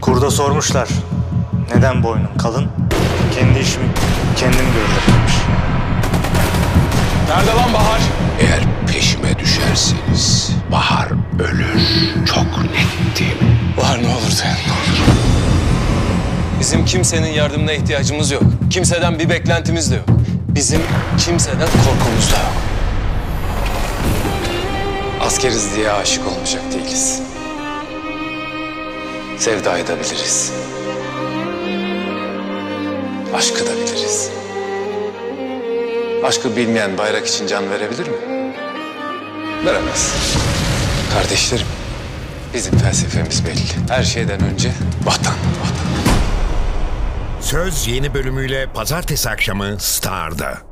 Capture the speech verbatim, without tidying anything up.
Kurda sormuşlar, neden boynun kalın? Kendi işimi kendim görürüm demiş. Nerede lan Bahar? Eğer peşime düşerseniz Bahar ölür. Çok net değil mi? Bahar ne olur dayan, ne olur. Bizim kimsenin yardımına ihtiyacımız yok. Kimseden bir beklentimiz de yok. Bizim kimseden korkumuz da yok. Askeriz diye aşık olmayacak değiliz. Sevdayı da biliriz. Aşkı da biliriz. Aşkı bilmeyen bayrak için can verebilir mi? Veremez. Kardeşlerim, bizim felsefemiz belli. Her şeyden önce vatan, vatan. Söz yeni bölümüyle pazartesi akşamı Star'da.